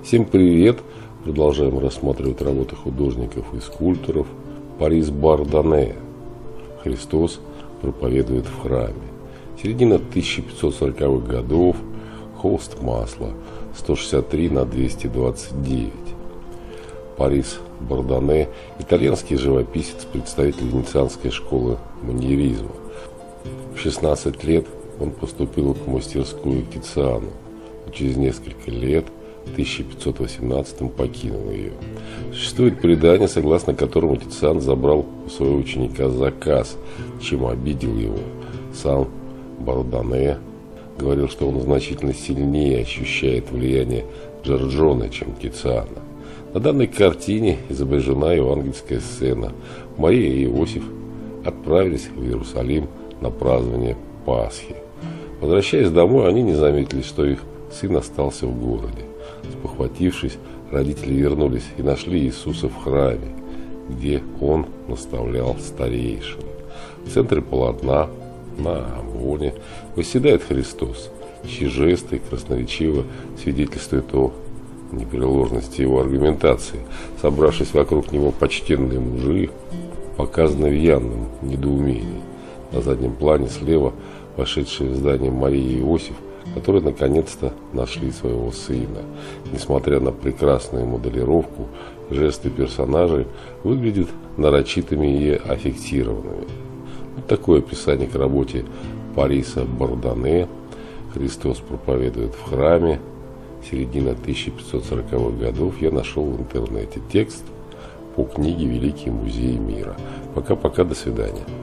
Всем привет! Продолжаем рассматривать работы художников и скульпторов. Парис Бардане. Христос проповедует в храме. Середина 1540-х годов. Холст масла. 163 на 229. Парис Бардане – итальянский живописец, представитель венецианской школы маньеризма. В 16 лет он поступил в мастерскую к Тициану. Через несколько лет, в 1518 покинул ее. Существует предание, согласно которому Тициан забрал у своего ученика заказ, чем обидел его. Сам Бардане говорил, что он значительно сильнее ощущает влияние Джорджоне, чем Тициана. На данной картине изображена евангельская сцена. Мария и Иосиф отправились в Иерусалим на празднование Пасхи. Возвращаясь домой, они не заметили, что их сын остался в городе. Спохватившись, родители вернулись и нашли Иисуса в храме, где он наставлял старейшин. В центре полотна, на амвоне, восседает Христос, чьи жесты красноречиво свидетельствуют о непреложности его аргументации. Собравшись вокруг него почтенные мужи, показаны в явном недоумении. На заднем плане слева вошедшие в здание Мария и Иосиф, которые наконец-то нашли своего сына. Несмотря на прекрасную моделировку, жесты персонажей выглядят нарочитыми и аффектированными. Вот такое описание к работе Париса Бардане. Христос проповедует в храме. Середина 1540-х годов. Я нашел в интернете текст по книге «Великие музеи мира». Пока-пока, до свидания.